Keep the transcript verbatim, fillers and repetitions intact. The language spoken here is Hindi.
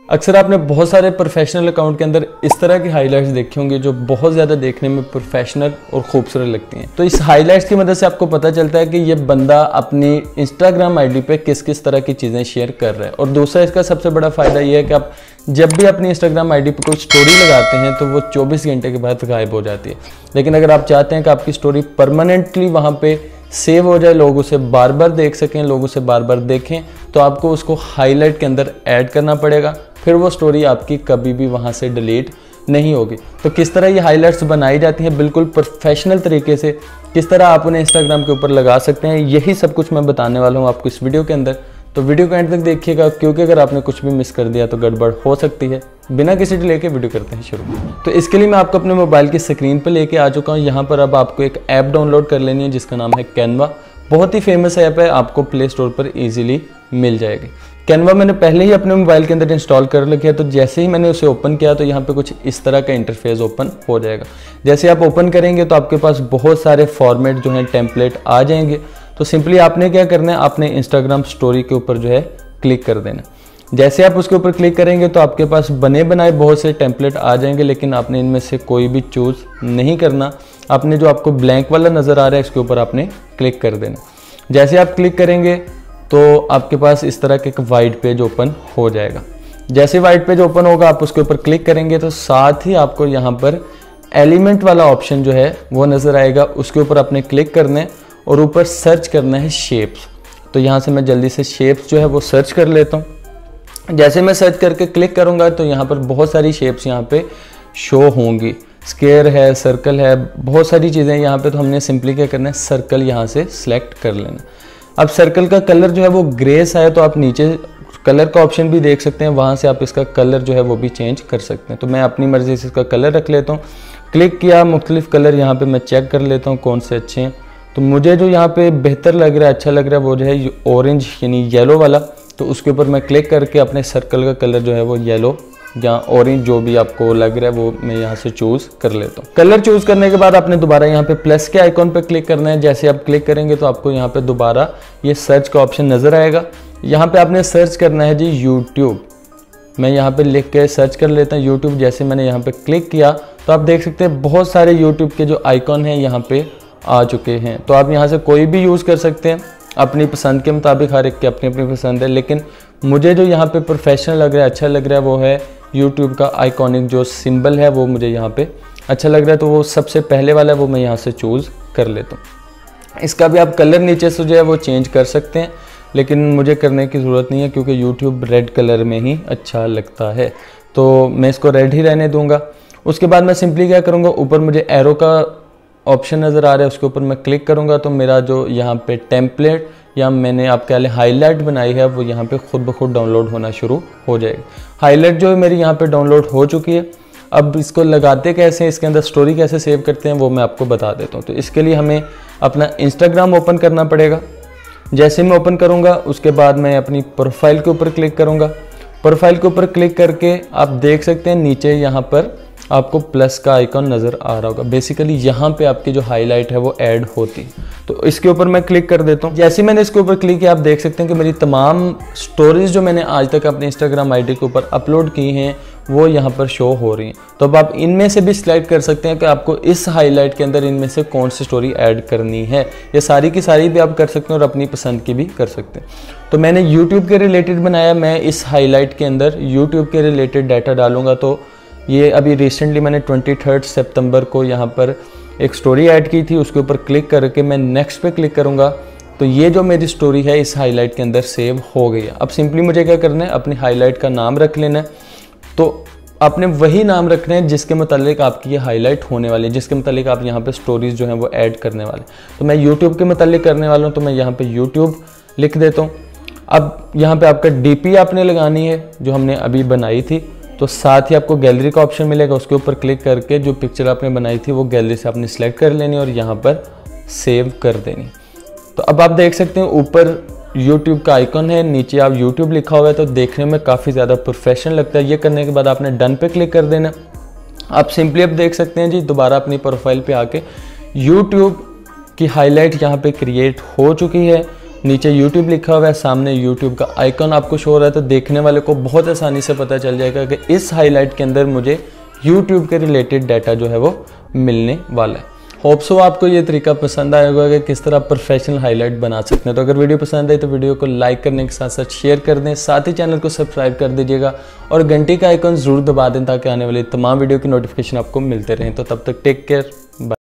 अक्सर आपने बहुत सारे प्रोफेशनल अकाउंट के अंदर इस तरह की हाइलाइट्स देखी होंगी जो बहुत ज़्यादा देखने में प्रोफेशनल और खूबसूरत लगती हैं। तो इस हाइलाइट्स की मदद से आपको पता चलता है कि ये बंदा अपनी इंस्टाग्राम आईडी पे किस किस तरह की चीज़ें शेयर कर रहा है। और दूसरा इसका सबसे बड़ा फ़ायदा ये है कि आप जब भी अपनी इंस्टाग्राम आईडी पे कोई स्टोरी लगाते हैं तो वो चौबीस घंटे के बाद गायब हो जाती है। लेकिन अगर आप चाहते हैं कि आपकी स्टोरी परमानेंटली वहाँ पर सेव हो जाए, लोग उसे बार बार देख सकें, लोग उसे बार बार देखें, तो आपको उसको हाईलाइट के अंदर ऐड करना पड़ेगा। फिर वो स्टोरी आपकी कभी भी वहाँ से डिलीट नहीं होगी। तो किस तरह ये हाइलाइट्स बनाई जाती हैं बिल्कुल प्रोफेशनल तरीके से, किस तरह आप उन्हें इंस्टाग्राम के ऊपर लगा सकते हैं, यही सब कुछ मैं बताने वाला हूँ आपको इस वीडियो के अंदर। तो वीडियो को एंड तक देखिएगा, क्योंकि अगर आपने कुछ भी मिस कर दिया तो गड़बड़ हो सकती है। बिना किसी डिले के वीडियो करते हैं शुरू। तो इसके लिए मैं आपको अपने मोबाइल की स्क्रीन पर लेके आ चुका हूँ। यहाँ पर अब आपको एक ऐप डाउनलोड कर लेनी है जिसका नाम है कैनवा। बहुत ही फेमस ऐप है, आपको प्ले स्टोर पर ईजिली मिल जाएगी। कैनवा मैंने पहले ही अपने मोबाइल के अंदर इंस्टॉल कर रखा है। तो जैसे ही मैंने उसे ओपन किया तो यहाँ पे कुछ इस तरह का इंटरफेस ओपन हो जाएगा। जैसे आप ओपन करेंगे तो आपके पास बहुत सारे फॉर्मेट जो हैं टेम्पलेट आ जाएंगे। तो सिंपली आपने क्या करना है, आपने इंस्टाग्राम स्टोरी के ऊपर जो है क्लिक कर देना। जैसे आप उसके ऊपर क्लिक करेंगे तो आपके पास बने बनाए बहुत से टेम्पलेट आ जाएंगे, लेकिन आपने इनमें से कोई भी चूज़ नहीं करना। आपने जो आपको ब्लैंक वाला नज़र आ रहा है इसके ऊपर आपने क्लिक कर देना। जैसे आप क्लिक करेंगे तो आपके पास इस तरह का एक वाइट पेज ओपन हो जाएगा। जैसे वाइट पेज ओपन होगा आप उसके ऊपर क्लिक करेंगे तो साथ ही आपको यहाँ पर एलिमेंट वाला ऑप्शन जो है वो नज़र आएगा। उसके ऊपर आपने क्लिक करना है और ऊपर सर्च करना है शेप्स। तो यहाँ से मैं जल्दी से शेप्स जो है वो सर्च कर लेता हूँ। जैसे मैं सर्च करके क्लिक करूँगा तो यहाँ पर बहुत सारी शेप्स यहाँ पे शो होंगी। स्क्वायर है, सर्कल है, बहुत सारी चीज़ें यहाँ पे। तो हमने सिंपली क्या करना है, सर्कल यहाँ से सिलेक्ट कर लेना। अब सर्कल का कलर जो है वो ग्रे सा है, तो आप नीचे कलर का ऑप्शन भी देख सकते हैं, वहाँ से आप इसका कलर जो है वो भी चेंज कर सकते हैं। तो मैं अपनी मर्ज़ी से इसका कलर रख लेता हूँ। क्लिक किया, मुख्तलिफ कलर यहाँ पे मैं चेक कर लेता हूँ कौन से अच्छे हैं। तो मुझे जो यहाँ पे बेहतर लग रहा है, अच्छा लग रहा है, वो जो है ऑरेंज यानी येलो वाला। तो उसके ऊपर मैं क्लिक करके अपने सर्कल का कलर जो है वो येलो या ऑरेंज जो भी आपको लग रहा है वो मैं यहाँ से चूज़ कर लेता हूँ। कलर चूज़ करने के बाद आपने दोबारा यहाँ पे प्लस के आइकॉन पे क्लिक करना है। जैसे आप क्लिक करेंगे तो आपको यहाँ पे दोबारा ये सर्च का ऑप्शन नज़र आएगा। यहाँ पे आपने सर्च करना है जी यूट्यूब। मैं यहाँ पे लिख के सर्च कर लेता हूँ यूट्यूब। जैसे मैंने यहाँ पे क्लिक किया तो आप देख सकते हैं बहुत सारे यूट्यूब के जो आइकॉन हैं यहाँ पे आ चुके हैं। तो आप यहाँ से कोई भी यूज़ कर सकते हैं अपनी पसंद के मुताबिक, हर एक की अपनी अपनी पसंद है। लेकिन मुझे जो यहाँ पे प्रोफेशनल लग रहा है, अच्छा लग रहा है, वो है यूट्यूब का आइकॉनिक जो सिंबल है वो मुझे यहाँ पे अच्छा लग रहा है। तो वो सबसे पहले वाला है वो मैं यहाँ से चूज़ कर लेता हूँ। इसका भी आप कलर नीचे से जो है वो चेंज कर सकते हैं, लेकिन मुझे करने की ज़रूरत नहीं है क्योंकि यूट्यूब रेड कलर में ही अच्छा लगता है। तो मैं इसको रेड ही रहने दूँगा। उसके बाद मैं सिंपली क्या करूँगा, ऊपर मुझे एरो का ऑप्शन नज़र आ रहा है, उसके ऊपर मैं क्लिक करूँगा तो मेरा जो यहाँ पे टेम्पलेट या मैंने आप कह लें हाईलाइट बनाई है वो यहाँ पे खुद ब खुद डाउनलोड होना शुरू हो जाएगी। हाईलाइट जो है मेरी यहाँ पे डाउनलोड हो चुकी है। अब इसको लगाते कैसे हैं, इसके अंदर स्टोरी कैसे सेव करते हैं वो मैं आपको बता देता हूँ। तो इसके लिए हमें अपना इंस्टाग्राम ओपन करना पड़ेगा। जैसे मैं ओपन करूँगा उसके बाद मैं अपनी प्रोफाइल के ऊपर क्लिक करूँगा। प्रोफाइल के ऊपर क्लिक करके आप देख सकते हैं नीचे यहाँ पर आपको प्लस का आइकॉन नज़र आ रहा होगा। बेसिकली यहाँ पे आपकी जो हाईलाइट है वो ऐड होती है। तो इसके ऊपर मैं क्लिक कर देता हूँ। जैसे मैंने इसके ऊपर क्लिक किया आप देख सकते हैं कि मेरी तमाम स्टोरीज जो मैंने आज तक अपने इंस्टाग्राम आईडी के ऊपर अपलोड की हैं वो यहाँ पर शो हो रही हैं। तो अब आप इनमें से भी सिलेक्ट कर सकते हैं कि आपको इस हाईलाइट के अंदर इनमें से कौन सी स्टोरी ऐड करनी है। ये सारी की सारी भी आप कर सकते हैं और अपनी पसंद की भी कर सकते हैं। तो मैंने यूट्यूब के रिलेटेड बनाया, मैं इस हाईलाइट के अंदर यूट्यूब के रिलेटेड डाटा डालूंगा। तो ये अभी रिसेंटली मैंने ट्वेंटी थर्ड सितंबर को यहाँ पर एक स्टोरी ऐड की थी, उसके ऊपर क्लिक करके मैं नेक्स्ट पे क्लिक करूँगा तो ये जो मेरी स्टोरी है इस हाईलाइट के अंदर सेव हो गई है। अब सिंपली मुझे क्या करना है, अपनी हाईलाइट का नाम रख लेना है। तो आपने वही नाम रखना है जिसके मुतालिक आपकी ये हाईलाइट होने वाली है, जिसके मुतालिक आप यहाँ पे स्टोरीज जो हैं वो ऐड करने वाले। तो मैं यूट्यूब के मुतालिक करने वाला हूँ तो मैं यहाँ पे यूट्यूब लिख देता हूँ। अब यहाँ पे आपका डीपी आपने लगानी है जो हमने अभी बनाई थी। तो साथ ही आपको गैलरी का ऑप्शन मिलेगा, उसके ऊपर क्लिक करके जो पिक्चर आपने बनाई थी वो गैलरी से आपने सेलेक्ट कर लेनी और यहाँ पर सेव कर देनी। तो अब आप देख सकते हैं ऊपर यूट्यूब का आइकन है, नीचे आप यूट्यूब लिखा हुआ है, तो देखने में काफ़ी ज़्यादा प्रोफेशनल लगता है। ये करने के बाद आपने डन पे क्लिक कर देना। आप सिंपली अब देख सकते हैं जी दोबारा अपनी प्रोफाइल पे आके यूट्यूब की हाईलाइट यहाँ पे क्रिएट हो चुकी है नीचे यूट्यूब लिखा हुआ है, सामने यूट्यूब का आइकॉन आपको शो हो रहा है, तो देखने वाले को बहुत आसानी से पता चल जाएगा कि इस हाईलाइट के अंदर मुझे यूट्यूब के रिलेटेड डाटा जो है वो मिलने वाला है। होप सो आपको ये तरीका पसंद आया होगा कि किस तरह प्रोफेशनल हाईलाइट बना सकते हैं। तो अगर वीडियो पसंद आई तो वीडियो को लाइक करने के साथ साथ शेयर कर दें, साथ ही चैनल को सब्सक्राइब कर दीजिएगा और घंटी का आइकॉन जरूर दबा दें ताकि आने वाली तमाम वीडियो की नोटिफिकेशन आपको मिलते रहें। तो तब तक टेक केयर।